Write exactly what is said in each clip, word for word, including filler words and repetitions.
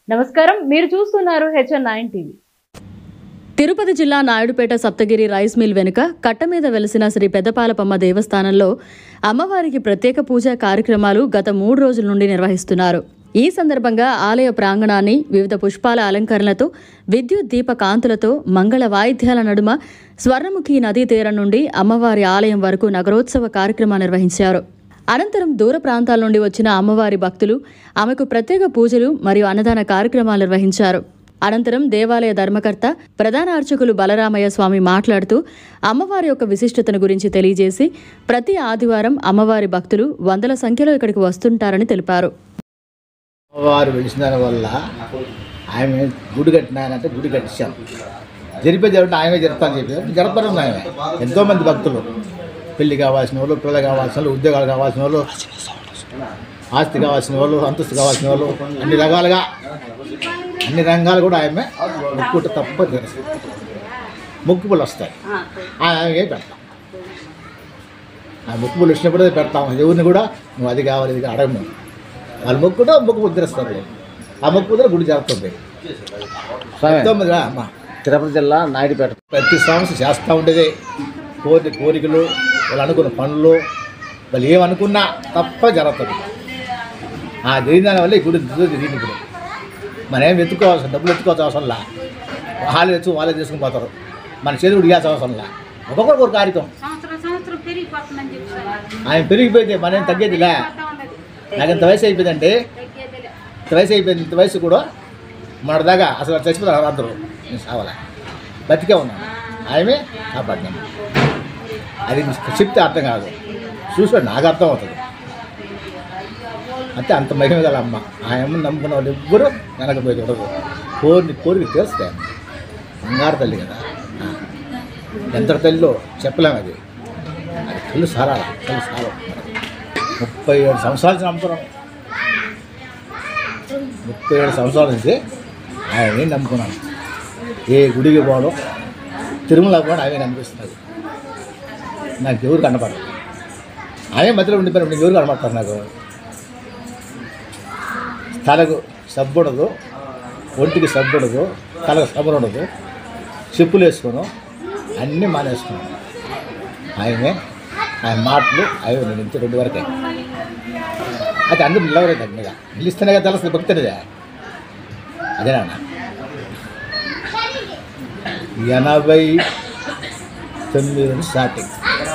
నమస్కారం, మీరు చూస్తున్నారు H N nine TV. Tirupati జిల్లా నాయుడుపేట సప్తగిరి రైస్ మిల్ వెనుక కట్ట మీద వెలిసిన శ్రీ పెద్దపాలపమ్మ దేవస్థానంలో అమ్మవారికి ప్రత్యేక పూజా కార్యక్రమాలు గత మూడు రోజుల నుండి నిర్వహిస్తున్నారు. ఈ సందర్భంగా ఆలయ ప్రాంగణాన్ని వివిధ పుష్పాల అలంకరణలతో, విద్యుత్ దీప కాంతులతో, మంగళ వాయిద్యాల నడుమ స్వర్ణముఖి నదీ తీరం నుండి అమ్మవారి ఆలయం వరకు నగరోత్సవ కార్యక్రమం నిర్వహించారు. అనంతరం దూర ప్రాంతాల నుండి వచ్చిన అమ్మవారి భక్తులు ఆమెకు ప్రత్యేక పూజలు మరియు అన్నదాన కార్యక్రమాలు నిర్వహించారు. అనంతరం దేవాలయ ధర్మకర్త ప్రధాన అర్చకులు బలరామయ్య స్వామి మాట్లాడుతూ అమ్మవారి యొక్క విశిష్టతను గురించి తెలియజేసి ప్రతి ఆదివారం అమ్మవారి భక్తులు వందల సంఖ్యలో ఇక్కడికి వస్తుంటారని తెలిపారు. అమ్మవారు వెలిసిన వల్ల ఆమె గుడి కట్టినానంటే గుడి కట్టించాం, జరిపేది ఏమంటే ఆమె జరుపుతాను చెప్పి జరపడం. ఆమె ఎంతోమంది భక్తులు, పెళ్లి కావాల్సిన వాళ్ళు, పిల్లలు కావాల్సిన వాళ్ళు, ఉద్యోగాలు కావాల్సిన వాళ్ళు, ఆస్తి కావాల్సిన వాళ్ళు, అంతస్తు కావాల్సిన వాళ్ళు, అన్ని రకాలుగా అన్ని రంగాలు కూడా ఆమె ముక్కుట తప్ప తెలుస్తుంది. ముక్కుపులు వస్తాయి, ఆమె పెడతాం. ఆ ముక్కుపులు వచ్చినప్పుడే పెడతాం. ఎవరిని కూడా నువ్వు అది కావాలి ఇది అడగము, వాళ్ళు మొక్కుతో ముక్కు తెరుస్తారు. ఆ ముక్కు గుడి జరుగుతుంది. అమ్మా తిరుపతి జిల్లా నాయుడుపేట ప్రతి సంవత్సరం చేస్తూ ఉండేది. కోరి కోరికలు, వాళ్ళు అనుకున్న పనులు, వాళ్ళు ఏమనుకున్నా తప్ప జరుగుతుంది. ఆ జరిగిన దాని వల్ల ఈ గుడి జరిగింది. ఇప్పుడు మనం ఏం ఎత్తుకోవాల్సిన డబ్బులు ఎత్తుకోవాల్సిన అవసరంలా, వాళ్ళు తెచ్చు వాళ్ళే చేసుకుని పోతారు. మన చేతి కూడా ఇవ్వాల్సిన అవసరంలా. ఒక్కొక్కరికి ఒక కార్యక్రమం. ఆయన పెరిగిపోయింది, మనం ఏం తగ్గేదిలే. నాకు ఇంత వయసు అయిపోయిందంటే, ఇంత వయసు అయిపోయింది. ఇంత వయసు కూడా మన దాకా అసలు చచ్చిపోతారు అందరూ. నేను సావాలా, బతికే ఉన్నాను. ఆమె కాపాడినాను. అది చెప్తే అర్థం కాదు, చూసుకోండి, నాకు అర్థం అవుతుంది. అంటే అంత మహిమ గల అమ్మ. ఆ అమ్మని నమ్ముకున్న వాళ్ళు ఎవ్వరూ వెనకపోయి చూడదు. కోరిని కోరిక తెలుస్తాయి. బంగారు తల్లి కదా, ఎంత తల్లిలో చెప్పలేము. అది అది కళ్ళు సారాల కళ్ళు సారం. ముప్పై ఏడు సంవత్సరాల నుంచి నమ్ముతున్నాం. ముప్పై ఏడు సంవత్సరాల నుంచి ఆయన నమ్ముకున్నాను. ఏ గుడికి పోవడం, తిరుమల పోవడం ఆమె అనిపిస్తున్నది. నాకు ఎవరు కనపడదు. ఆమె మధ్యలో ఉండిపోయిన నీకు ఎవరు కనపడతారు? నాకు తలకు సబ్బు ఉండదు, ఒంటికి సబ్బు ఉండదు, తలకు సబ్బు ఉండదు, చెప్పులు వేసుకోను, అన్నీ మానేసుకున్నాను. ఆయనే ఆయన మాటలు అవి నేను ఇంత రెండు వరకే. అయితే అందరూ నిలవలేదు. దాని మీద నిలిస్తేనే కదా తెలుస్తుంది భక్తునిదే. అదేనా ఎనభై తొమ్మిది నుంచి స్టార్టింగ్,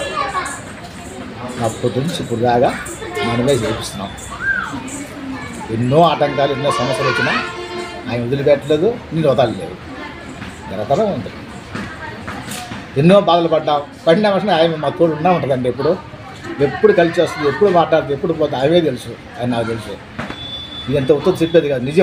అప్పటి నుంచి ఇప్పుడు దాకా మనమే చేపిస్తున్నాం. ఎన్నో ఆటంకాలు, ఎన్నో సమస్యలు వచ్చినా ఆయన వదిలిపెట్టలేదు, నేను వదలలేదు. జరగడం ఉంటుంది. ఎన్నో బాధలు పడ్డాం. పడిన వర్షం ఆయన మా తోడు ఉన్నా ఉంటుందండి. ఎప్పుడు ఎప్పుడు కలిసి వస్తుంది, ఎప్పుడు మాట్లాడుతుంది, ఎప్పుడు పోతుంది అవే తెలుసు. ఆయన నాకు తెలుసు. ఇది ఎంత ఉత్తరం చెప్పేది కాదు, నిజం,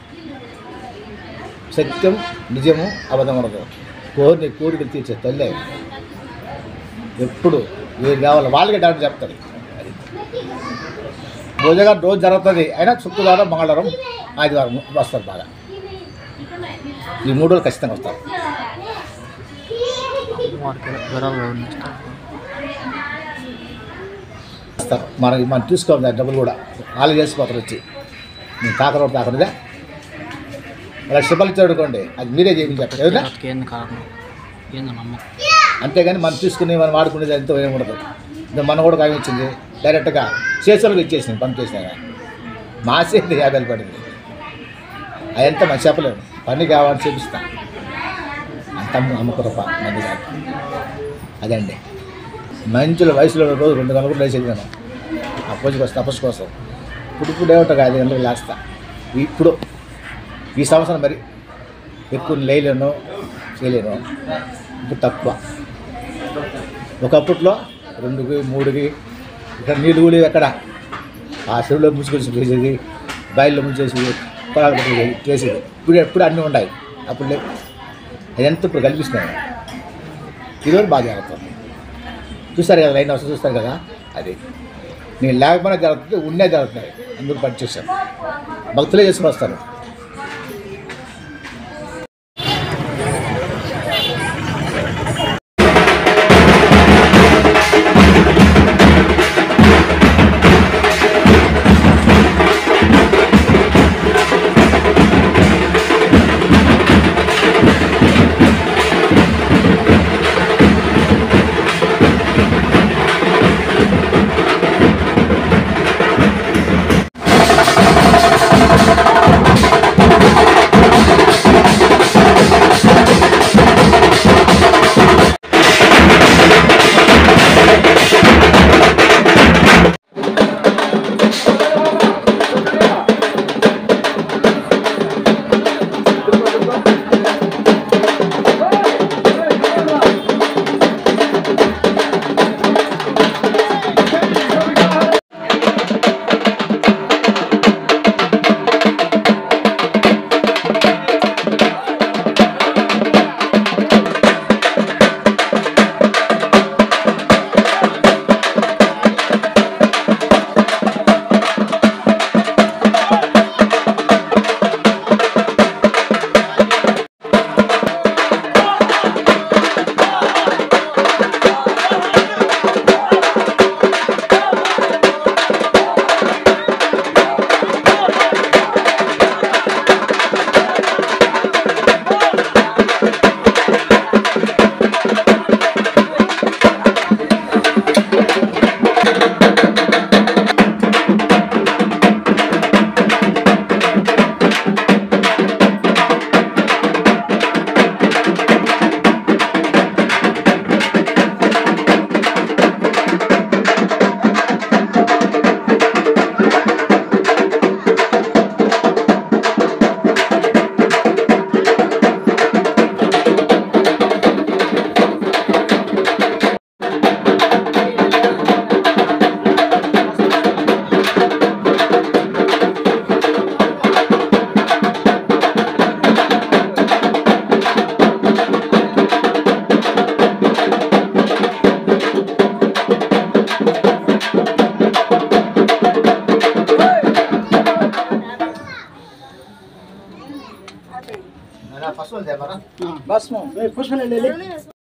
సత్యం, నిజము, అబద్ధం ఉండదు. కోరిని కోరికలు తీర్చే తల్లి. ఎప్పుడు ఏది కావాలి వాళ్ళకి డాక్టర్ చెప్తారు. అది భోజగా రోజు జరుగుతుంది. అయినా శుక్రవారం, మంగళవారం, ఆదివారం వస్తారు. బాగా ఈ మూడు రోజులు ఖచ్చితంగా వస్తారు. వస్తారు మన మనం తీసుకోవాలి డబ్బులు కూడా వాళ్ళు చేసిపోతారు. వచ్చి నేను తాకర తాకరుదే అలా శుభాలు ఇచ్చాడుకోండి, అది మీరే చేయించి చెప్పండి. అంతేగాని మనం తీసుకుని మనం వాడుకునేది ఎంతో ఏమి ఉండదు. మన కూడా కాయం ఇచ్చింది డైరెక్ట్గా చేసేలకు ఇచ్చేసింది. పని చేసినా మాసేది యాభై పడింది. అదంతా మనం చెప్పలేము. పని కావాలని చూపిస్తాం. అంత అమ్మకరప మంది కాదు. అదండి మంచుల వయసులో రోజు రెండు గంటలు కూడా లేచేది నేను. ఆ పూజకి వస్తే తపస్సు కోసం. ఇప్పుడు ఇప్పుడు ఏమిటో ఐదు గంటలకు లేస్తా. ఇప్పుడు ఈ సంవత్సరం మరి ఎక్కువ లేయలేను, చేయలేను. ఇప్పుడు తక్కువ. ఒకప్పట్లో రెండుకి మూడుకి ఇక్కడ నీళ్ళు కూడా ఎక్కడ ఆ చెరువులో ముంచుకొచ్చి చేసేది, బయల్లో ముంచేసి పొలాలు కట్టేది చేసేది. ఇప్పుడు ఎప్పుడు అన్నీ ఉన్నాయి. అప్పుడు లేవు. అదంతా ఇప్పుడు కల్పిస్తున్నాయి. ఈరోజు బాగా జరుగుతుంది. చూస్తారు కదా, లైన్ వస్తుంది చూస్తారు కదా. అది నేను లేకపోయినా జరుగుతుంది, ఉన్నే జరుగుతున్నాయి. అందరూ పని చేశాను. భక్తులే చేసుకుని వస్తారు. ఫస్ట్ వాళ్ళు చెప్పారా బస్ పుష్పలు వెళ్ళి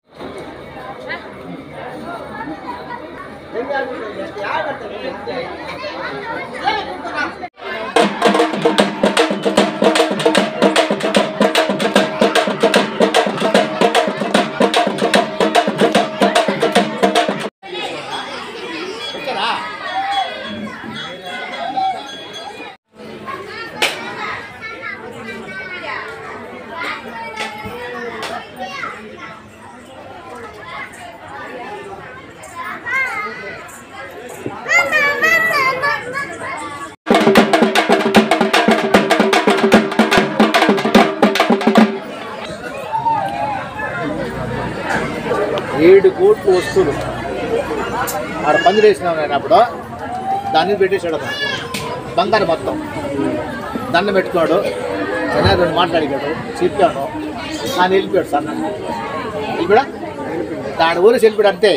ఏడు కోట్లు వస్తువులు ఆడ పందిరి వేసినాం నేను అప్పుడు దాన్ని పెట్టేసాడు అతను బంగారు మొత్తం దండం పెట్టుకోడు చెన్నై రెండు మాట్లాడికాడు చెప్పాను ఆయన వెళ్ళిపోయాడు సార్ వెళ్ళిపోయా దాని ఊరికి వెళ్ళిపోయాడు అంతే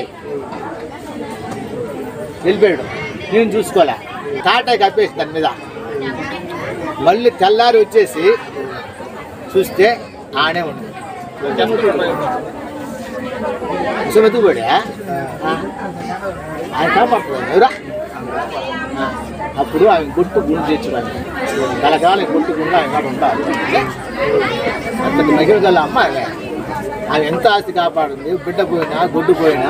వెళ్ళిపోయాడు నేను చూసుకోలే టాటా కప్పేసి దాని మీద మళ్ళీ తెల్లారి వచ్చేసి చూస్తే ఆనే ఉంది ఎత్తుకుపోయా ఆయన కాపాడుతున్నాడు ఎవరా అప్పుడు ఆయన గుర్తు గుండు తెచ్చుకోవాలి కలకాలం గుర్తు గుండు ఆయన కాదు ఉంటారు అంతటి మహిళ గల అమ్మ ఆమె ఎంత ఆస్తి కాపాడుంది బిడ్డ పోయినా గొడ్డు పోయినా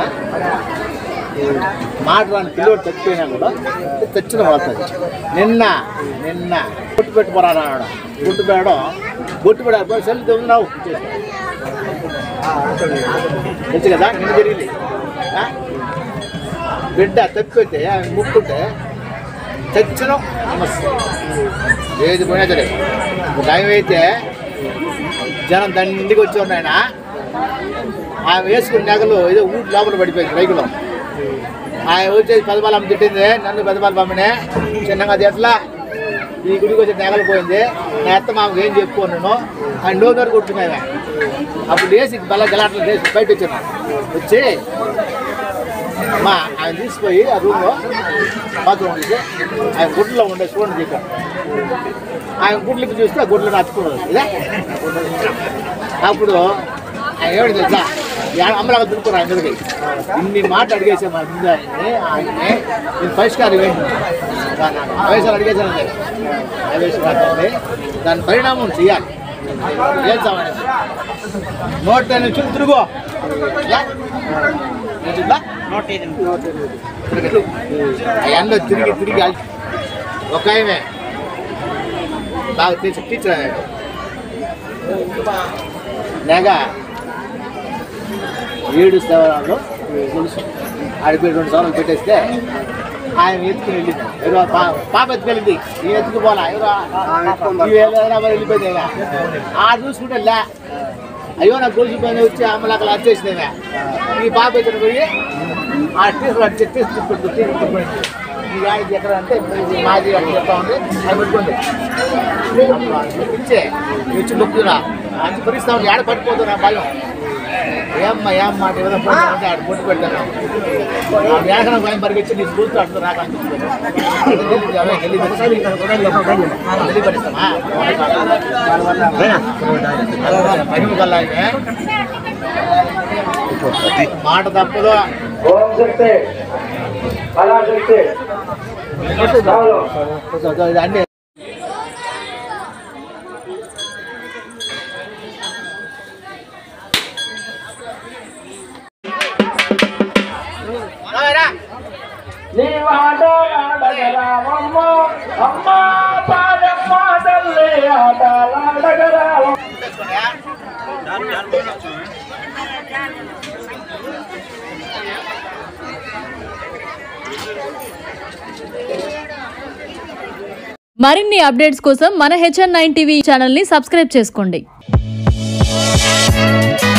మాట రాని పిల్లోడు చచ్చిపోయినా కూడా తెచ్చిన పడుతుంది నిన్న నిన్న గుట్టు పెట్టుకోరాడు గుట్టు పేయడం గుట్టు పెడ సెల్ ఉన్నావు తెలుసు కదా నిన్న జరిగింది బిడ్డ తప్పితే ఆమె ముక్కుంటే చచ్చిన సమస్య ఏది పోయినా సరే టైం అయితే జనం దండికి వచ్చి ఉన్నాయన ఆమె వేసుకున్న నగలు ఏదో ఊటి లోపల పడిపోయింది రైకులో ఆయన వచ్చేసి పెదబాలమ్మ తిట్టింది నన్ను పెదబాల బొమ్మనే చిన్నగా అది ఎట్లా ఈ గుడికి వచ్చి నగలు పోయింది నా అత్త మామకు ఏం చెప్పుకున్నాను ఆయన నో దొరికి కొట్టుకున్నాయి అప్పుడు వేసి బల్ల గలాట్లు వేసి బయట వచ్చాను వచ్చి మా ఆయన తీసుకుపోయి ఆ రూమ్లో బాత్రూమ్ తీసి ఆయన గుడ్లో ఉండే చూడండి చెప్పాను ఆయన గుడ్లకి చూస్తే ఆ గుడ్లను అతుకున్నాడు ఇదే అప్పుడు ఆయన ఏమిటి తెలుసా అమ్మలాగా దుడుకున్నారు ఆయన దగ్గరికి ఇన్ని మాట అడిగేసా మా ముందు ఆయన్ని ఆయన్ని నేను పరిష్కారం ఏంటి వయసులు అడిగేసాను వయసు దాని పరిణామం చేయాలి ఏం చావాలి నూట నుంచి తిరుగు ఎండ తిరిగి తిరిగి ఒక ఆయమే బాగా తెలిసి టీచర్ అయ్యాడు నేగా ఏడు సంవత్సరాలు తెలుసు ఆడిపోయి రెండు సంవత్సరాలు పెట్టేస్తే ఆయన ఎత్తుకుని వెళ్ళింది ఎవరో పాప ఎత్తుకెళ్ళింది ఈ ఎత్తుకుపోలా ఎవరో వెళ్ళిపోయింది ఆ చూసుకుంటే లే అయ్యో నాకు గొలుసుపోయింది వచ్చి అమ్మలు అక్కడ వచ్చేసిందేమే ఈ పాప ఎత్తుని పోయి ఆ టీచర్ అడిచి తీసుకుంటుంది ఈ గాడికి ఎక్కడ అంటే మాది అక్కడ చెప్తా ఉంది అది పెట్టుకోండి ఇచ్చే వచ్చి మొక్కుతున్నా మంచి పరిస్థితి ఉంది ఆడ పట్టుకోతున్నా భయం ఏమ్మా ఏం మాట ఏదో అంటే ఆడ పొట్టు పెడతాను వేసన భయం పరిగెచ్చి నీ స్కూల్తో అడుగు రాక తెలియపరిస్తామా భయం కల్లా మాట తప్పదు అన్నీ నీ వాడ ఆడగరావమ్మ అమ్మ పాదమ్మ తల్లి ఆటలాడగరావ మరిన్ని అప్డేట్స్ కోసం మన హెచ్ ఎన్ నైన్ టీవీ ఛానల్ని సబ్స్క్రైబ్ చేసుకోండి.